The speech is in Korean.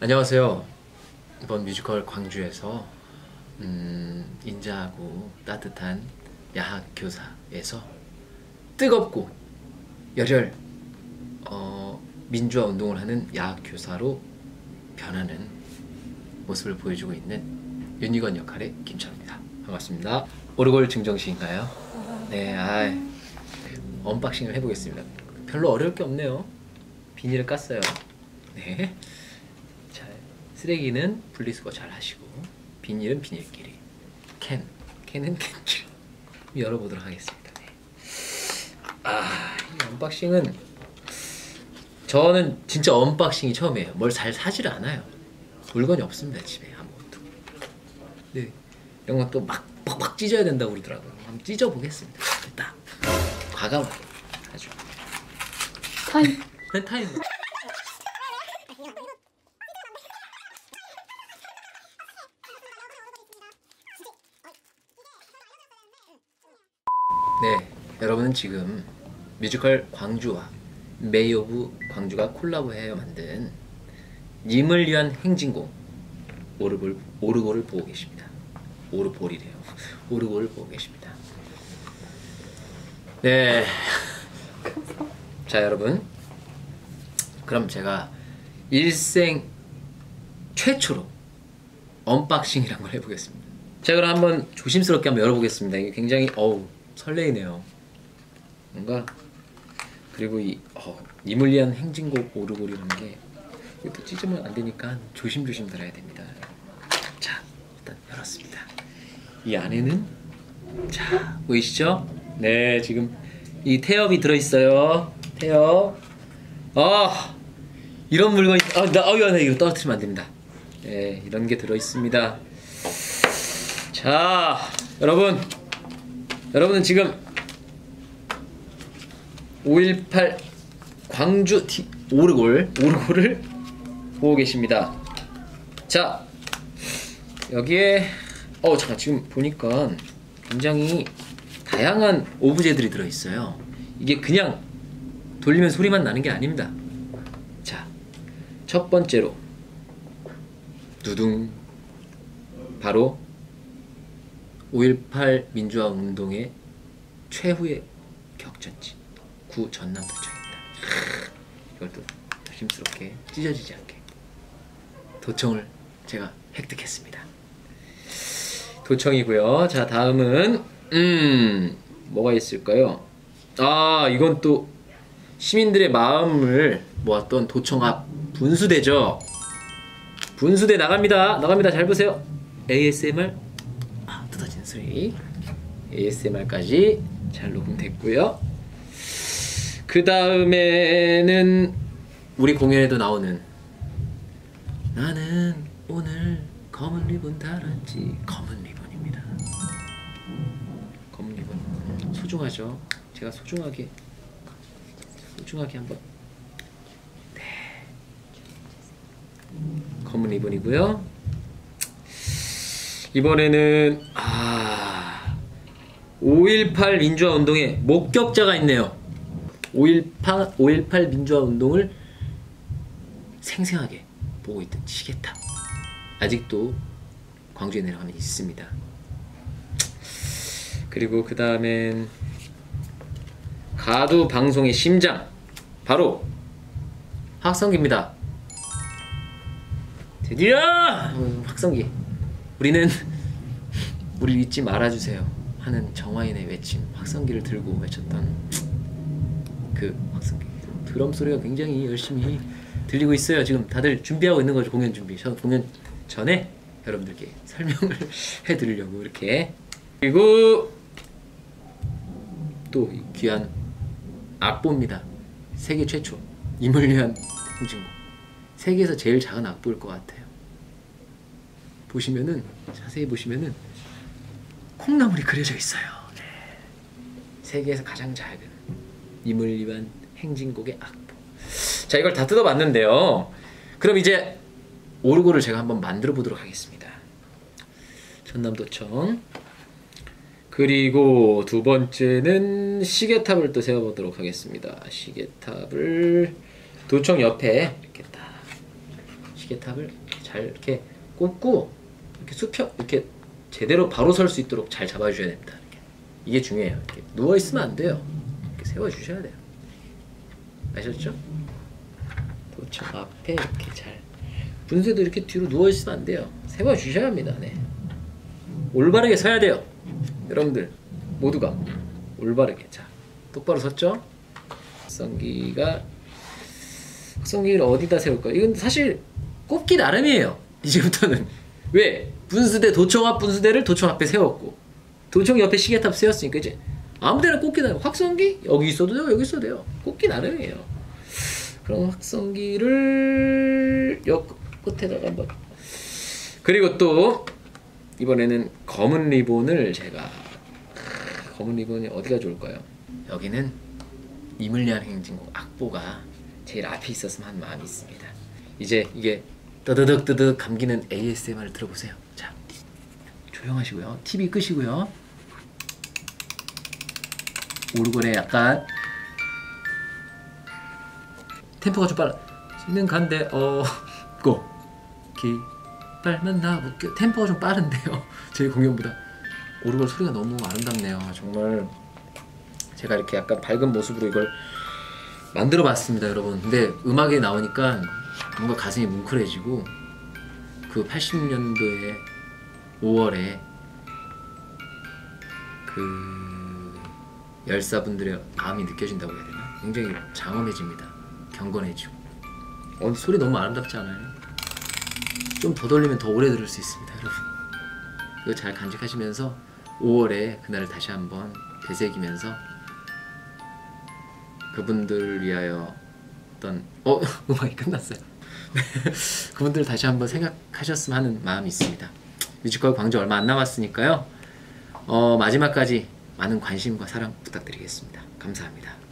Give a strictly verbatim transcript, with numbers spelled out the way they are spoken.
안녕하세요. 이번 뮤지컬 광주에서 음, 인자하고 따뜻한 야학 교사에서 뜨겁고 열혈 어, 민주화 운동을 하는 야학 교사로 변하는 모습을 보여주고 있는 윤희건 역할의 김철입니다. 반갑습니다. 오르골 증정시인가요? 네, 아, 언박싱을 해보겠습니다. 별로 어려울 게 없네요. 비닐을 깠어요. 네. 자, 쓰레기는 분리수거 잘 하시고 비닐은 비닐끼리, 캔, 캔은 캔끼리 열어보도록 하겠습니다. 네. 아, 이 언박싱은 저는 진짜 언박싱이 처음이에요. 뭘 잘 사질 않아요. 물건이 없습니다. 집에 아무것도. 네, 이런 건 또 막 빡빡 찢어야 된다고 그러더라고요. 한번 찢어 보겠습니다. 딱 과감하게 아주 타임. 네, 타임. 네, 여러분은 지금 뮤지컬 광주와 메이 오브 광주가 콜라보해서 만든 님을 위한 행진곡 오르골, 오르골을 보고 계십니다. 오르볼이래요. 오르골을 보고 계십니다. 네. 자, 여러분, 그럼 제가 일생 최초로 언박싱이란 걸 해보겠습니다. 자, 그럼 한번 조심스럽게 한번 열어보겠습니다. 이게 굉장히 어우 설레이네요. 뭔가 그리고 이 어, 님을 위한 행진곡 오르골이라는 게 이것도 찢으면 안 되니까 조심조심 달아야 됩니다. 자, 일단 열었습니다. 이 안에는 자, 보이시죠? 네, 지금 이 태엽이 들어있어요. 태엽. 아, 이런 물건이 아, 나, 아, 나 이거 떨어뜨리면 안 됩니다. 네, 이런 게 들어있습니다. 자, 여러분, 여러분은 지금 오일팔 광주 티, 오르골, 오르골을 보고 계십니다. 자, 여기에 어 잠깐 지금 보니까 굉장히 다양한 오브제들이 들어있어요. 이게 그냥 돌리면 소리만 나는 게 아닙니다. 자, 첫 번째로 두둥, 바로 오일팔 민주화 운동의 최후의 격전지 구 전남도청입니다. 이걸 또 조심스럽게 찢어지지 않게 도청을 제가 획득했습니다. 도청이고요. 자, 다음은 음 뭐가 있을까요? 아, 이건 또 시민들의 마음을 모았던 도청 앞 분수대죠. 분수대 나갑니다. 나갑니다. 잘 보세요. 에이에스엠알 아, 뜯어지는 소리. 에이에스엠알까지 잘 녹음됐고요. 그 다음에는 우리 공연에도 나오는 나는 오늘 검은 리본 달았지. 검은 리본입니다. 검은 리본 소중하죠. 제가 소중하게 소중하게 한번 네, 검은 리본이고요. 이번에는 아 오일팔 민주화 운동의 목격자가 있네요. 오일팔, 오일팔 민주화 운동을 생생하게 보고 있던 시계탑, 아직도 광주에 내려가면 있습니다. 그리고 그 다음엔 가두 방송의 심장, 바로 확성기입니다. 드디어 어, 확성기. 우리는 우리 잊지 말아주세요 하는 정화인의 외침, 확성기를 들고 외쳤던 그 확성기. 드럼 소리가 굉장히 열심히 들리고 있어요. 지금 다들 준비하고 있는 거죠. 공연 준비. 저 공연 전에 여러분들께 설명을 해드리려고 이렇게. 그리고 또 귀한 악보입니다. 세계 최초 님을 위한 행진곡. 세계에서 제일 작은 악보일 것 같아요. 보시면은 자세히 보시면은 콩나물이 그려져 있어요. 네. 세계에서 가장 작은 님을 위한 행진곡의 악보. 자, 이걸 다 뜯어봤는데요. 그럼 이제 오르골을 제가 한번 만들어 보도록 하겠습니다. 전남도청. 그리고 두 번째는 시계탑을 또 세워보도록 하겠습니다. 시계탑을 도청 옆에 이렇게 딱 시계탑을 잘 이렇게 꼽고 이렇게 수평 이렇게 제대로 바로 설 수 있도록 잘 잡아주셔야 됩니다. 이렇게. 이게 중요해요. 이렇게 누워 있으면 안 돼요. 이렇게 세워 주셔야 돼요. 아셨죠? 도청 앞에 이렇게 잘 분쇄도 이렇게 뒤로 누워 있으면 안 돼요. 세워 주셔야 합니다. 네. 올바르게 서야 돼요. 여러분들 모두가 올바르게. 자, 똑바로 섰죠? 확성기가 확성기를 어디다 세울까요? 이건 사실 꼽기 나름이에요. 이제부터는. 왜? 분수대 도청 앞 분수대를 도청 앞에 세웠고 도청 옆에 시계탑 세웠으니까 이제 아무데나 꼽기 나름. 확성기 여기 있어도 돼요. 여기 있어도 돼요. 꼽기 나름이에요. 그럼 확성기를 여 끝에다가 한번. 그리고 또 이번에는 검은 리본을 제가 검은 리본이 어디가 좋을까요? 여기는 이물리안 행진곡 악보가 제일 앞에 있었으면 하는 마음이 있습니다. 이제 이게 뜨드득 뜨드득 감기는 에이에스엠알을 들어보세요. 자, 조용하시고요. 티비 끄시고요. 오르골에 약간 템포가 좀 빨라. 있는 간데 어 고 기 빨만 나볼게요. 템포가 좀 빠른데요. 제 공연보다. 오르골 소리가 너무 아름답네요. 정말 제가 이렇게 약간 밝은 모습으로 이걸 만들어 봤습니다, 여러분. 근데 음악에 나오니까 뭔가 가슴이 뭉클해지고 그 팔십 년도에 오월에 그 열사분들의 마음이 느껴진다고 해야 되나? 굉장히 장엄해집니다. 경건해지고. 어, 소리 너무 아름답지 않아요? 좀 더 돌리면 더 오래 들을 수 있습니다, 여러분. 이거 잘 간직하시면서 오월에 그날을 다시 한번 되새기면서 그분들 위하여 어떤 어? 음악이 끝났어요. 그분들 다시 한번 생각하셨으면 하는 마음이 있습니다. 뮤지컬 광주 얼마 안 남았으니까요. 어, 마지막까지 많은 관심과 사랑 부탁드리겠습니다. 감사합니다.